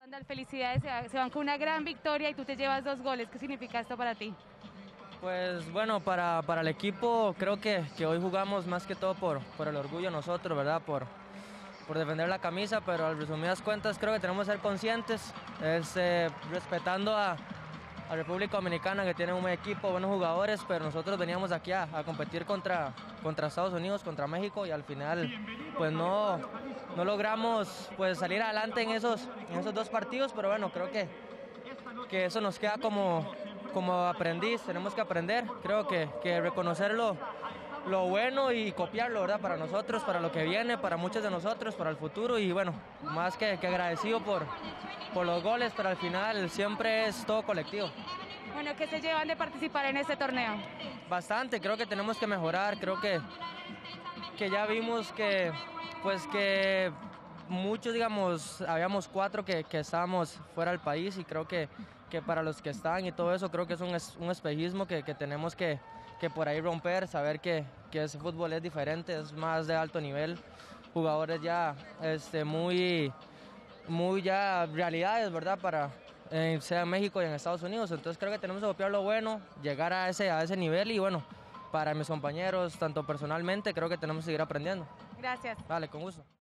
Randall, felicidades, se van con una gran victoria y tú te llevas 2 goles. ¿Qué significa esto para ti? Pues bueno, para el equipo creo que hoy jugamos más que todo por el orgullo nosotros, ¿verdad? Por defender la camisa, pero al resumidas cuentas creo que tenemos que ser conscientes, respetando a República Dominicana, que tiene un buen equipo, buenos jugadores, pero nosotros veníamos aquí a competir contra Estados Unidos, contra México, y al final pues no logramos pues salir adelante en esos 2 partidos, pero bueno, creo que eso nos queda como aprendiz. Tenemos que aprender, creo que reconocer lo bueno y copiarlo, ¿verdad? Para nosotros, para lo que viene, para muchos de nosotros, para el futuro, y bueno, más que agradecido por los goles, pero al final siempre es todo colectivo. Bueno, ¿qué se llevan de participar en este torneo? Bastante, creo que tenemos que mejorar, creo que ya vimos que muchos, digamos, habíamos 4 que estábamos fuera del país, y creo que para los que están y todo eso, creo que es un espejismo que tenemos que por ahí romper, saber que ese fútbol es diferente, es más de alto nivel, jugadores ya muy ya realidades, ¿verdad? Para sea en México y en Estados Unidos. Entonces creo que tenemos que copiar lo bueno, llegar a ese nivel, y bueno, para mis compañeros, tanto personalmente, creo que tenemos que seguir aprendiendo. Gracias. Vale, con gusto.